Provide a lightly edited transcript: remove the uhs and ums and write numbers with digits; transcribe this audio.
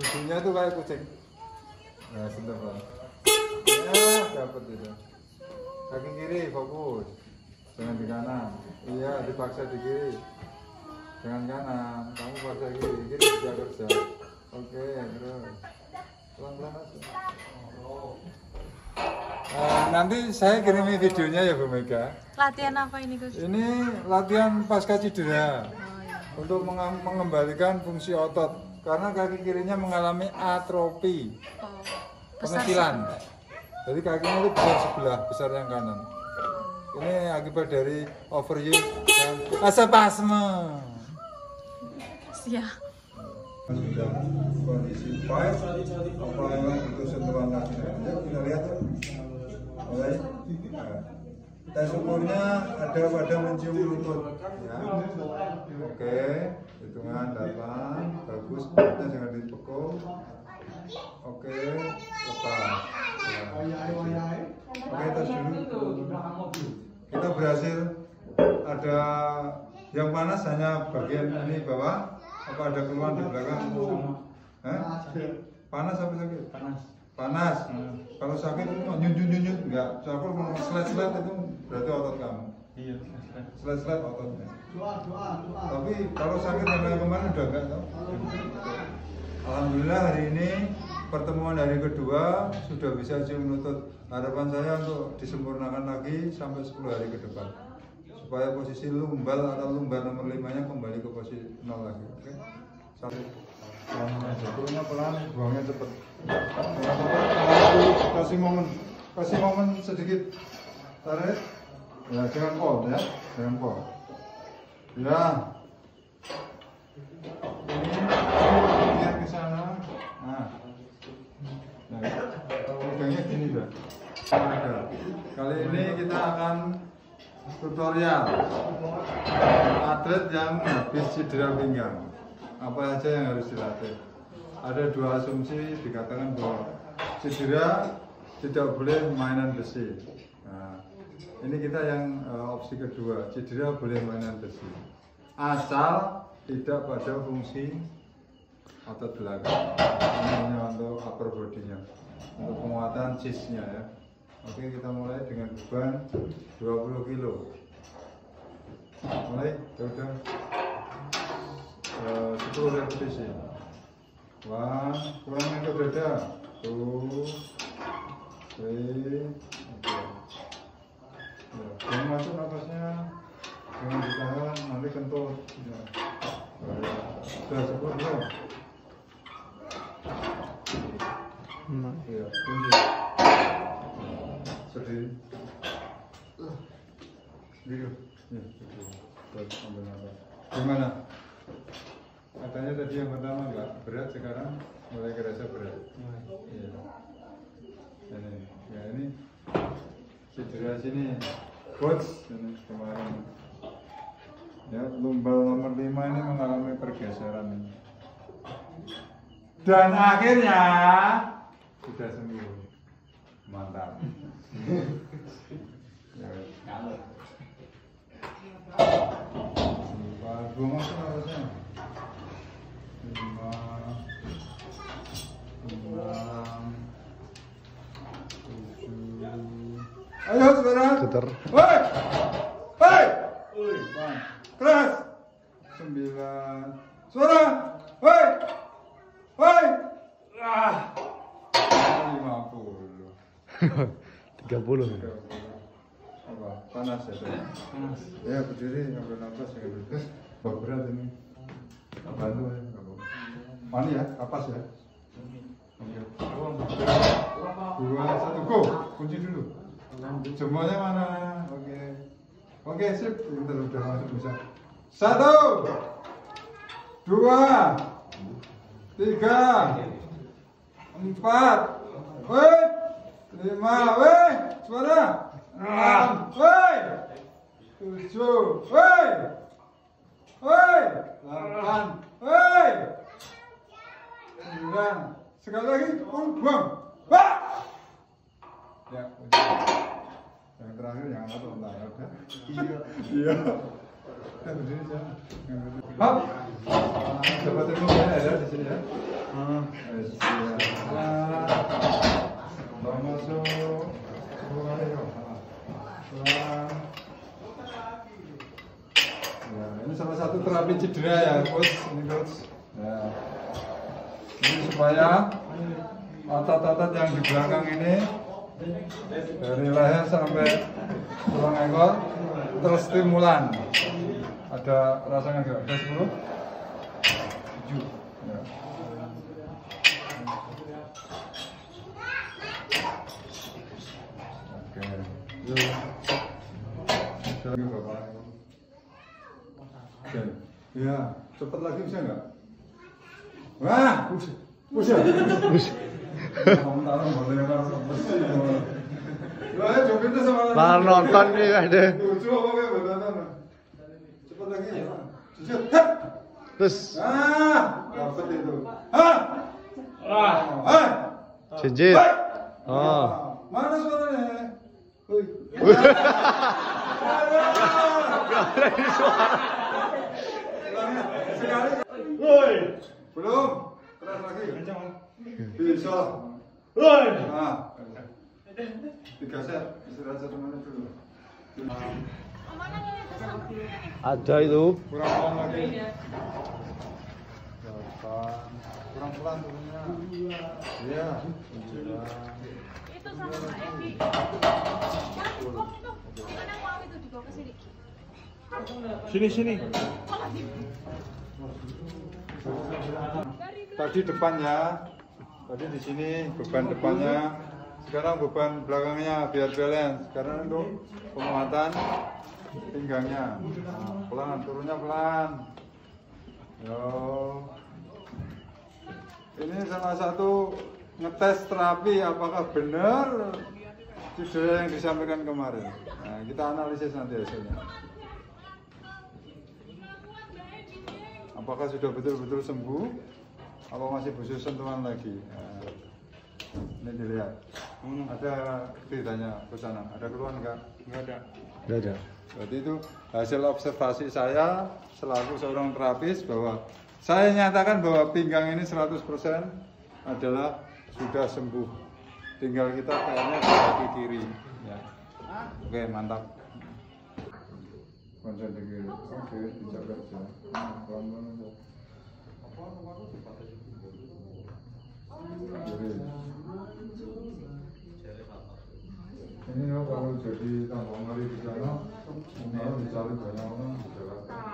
Giginya tuh kayak kucing. Nah, sebentar Bang. Ya, dapat itu. Kaki kiri fokus. Jangan di kanan. Iya, dipaksa di kiri. Jangan kanan. Kamu paksa kiri. Kiri bisa kerja. Oke, terus. Pelan-pelan aja. Nanti saya kirimi videonya ya Bu Mega. Latihan apa ini Gus? Ini latihan pasca cedera. Oh, iya. Untuk mengembalikan fungsi otot karena kaki kirinya mengalami atrofi, pengecilan. Jadi kakinya itu besar sebelah, besar yang kanan. Ini akibat dari overuse dan spasme. Siap. Sudah kondisi baik, apa memang butuh sentuhan kaki? Ya, kita lihat ya. Mulai. Tes ukurnya ada pada mencium lutut. Ya. Oke, hitungan 8, bagus. Kita jangan dipukul. Oke, lepas. Ya. Oke, tes dulu. Kita berhasil. Ada yang panas hanya bagian ini bawah. Apa ada keluhan di belakang? Panas apa sakit? Panas. Kalau sakit itu nyunjut enggak. Kalau mau slet itu berarti otot kamu. Iya. Slet ototnya. Tapi kalau sakit yang kemarin udah enggak tahu. Alhamdulillah hari ini pertemuan hari kedua sudah bisa cium lutut. Harapan saya untuk disempurnakan lagi sampai 10 hari ke depan. Supaya posisi lumbal atau lumbar nomor 5-nya kembali ke posisi 0 lagi. Oke. Jatuhnya pelan, buangnya cepet. Kasih momen sedikit. Tarik. Ya, jangan pol ya, jangan pol. Ya. Ini lihat ke sana. Nah. Pegangnya gini dah. Kali ini kita akan tutorial atlet yang habis cedera pinggang. Apa aja yang harus dilatih? Ada 2 asumsi dikatakan bahwa cedera tidak boleh mainan besi. Nah, ini kita yang opsi kedua, cedera boleh mainan besi. Asal tidak pada fungsi otot belakang. Ini hanya untuk upper body-nya, untuk penguatan chest-nya ya. Oke, kita mulai dengan beban 20 kilo. Mulai, udah 10 repetisi. 1, kurangin ke dada. 2, 3, oke. Jangan masuk nafasnya, jangan ditahan, nanti kentut. Ya. Sudah 10 belum? Iya, kunci. Sedih. Gitu. Ya, buat ambil nafas. Gimana? Katanya tadi yang pertama enggak berat, sekarang mulai kerasa berat. Iya. Ini cedera sini, coach. Ini kemarin. Ya, lumbal nomor 5 ini mengalami pergeseran ini. Dan akhirnya sudah sembuh. Mantap. Ya. Gue masuk harusnya 5, 6, 7. Ayo saudara. Woi, woi, keras. 9. Suara. Woi, woi. 50. 30. Apa? Panas ya? Panas. Ya, berdiri, ngambil nafas, ngambil nafas. Berat ini. Bantu ya, mani ya, kapas ya. Oke. 2, 1, go. Kunci dulu. Jempolnya mana? Oke. Oke, sip. Kita udah masuk bisa. 1, 2, 3, 4. Woi, 5. Woi, suara. 6. Woi, 7. Woi. Woi, 8. Woi, 9. Sekali lagi, buang. Wah. Ya, yang terakhir yang apa tuh? Iya. Kita berdiri sana. Hop. Dapat ilmu ya di sini ya. masuk. Ya, ini salah satu terapi cedera ya, coach. Ini coach. Ya. Ini supaya otot-otot yang di belakang ini dari leher sampai tulang ekor terstimulan. Ada rasanya enggak? Ada 10? 7. Ya. Oke. Yuk. Bapak. Oke. Ya, cepat lagi bisa enggak? Wah, bisa. Kamu taruh boleh kalau besi. Lah, coba itu sama. Malah nonton nih ada. Lucu apa kayak nonton. Cepat lagi. Jujur. Terus Dapat itu. jinjit. Oh. Mana suaranya? Woi. Sekali. Woi. Belum. Terus lagi. Bisa. Woi. Tiga set. Istirahat satu menit dulu. Ada itu. Kurang pelan lagi. Kurang pelan turunnya. Iya. Itu sama Mbak Evi. Gimana mau itu dibawa ke sini? Sini. Tadi depannya, tadi di sini beban depannya. Sekarang beban belakangnya biar balance. Karena untuk penguatan pinggangnya. Nah, pelan, turunnya pelan. Yo. Ini salah satu ngetes terapi apakah benar cedera yang disampaikan kemarin. Nah, kita analisis nanti hasilnya. Apakah sudah betul-betul sembuh? Apa masih butuh sentuhan lagi? Nah, ini dilihat. Ada beritanya ke sana. Ada keluhan enggak? Enggak ada. Enggak ada. Berarti itu hasil observasi saya selaku seorang terapis bahwa saya nyatakan bahwa pinggang ini 100% adalah sudah sembuh. Tinggal kita PR-nya di kaki kiri. Ya. Oke, mantap. Konsen di kiri. Oke, dijaga aja. Pelan-pelan aja. Ini kalau jadi tambang kali di sana, mau dicari banyak orang di Jakarta.